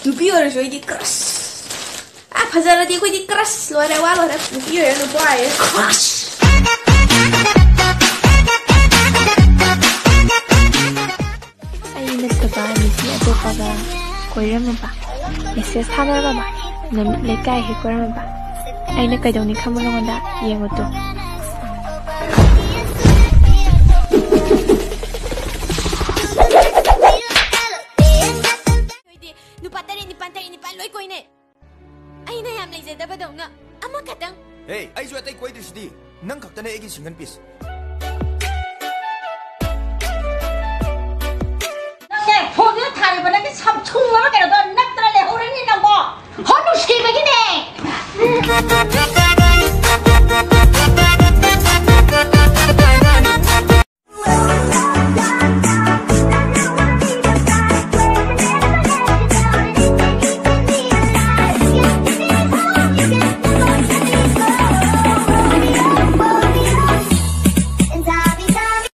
누비 어르셔 이디 크러쉬 아 파자라디 이디 크러쉬 로레 와 로레 누비 어르 보아요 크러쉬 아이는 그가 미시 아도빠가 고이라면봐 메시지 타나봐봐 남 레까이 해고라면봐 아이는 그정니 카물롱한다 이행어도 Hey, I just want to take this day. Nang khaktane eigi single piece. 내 포기 타리보다 게 삼촌만 그래도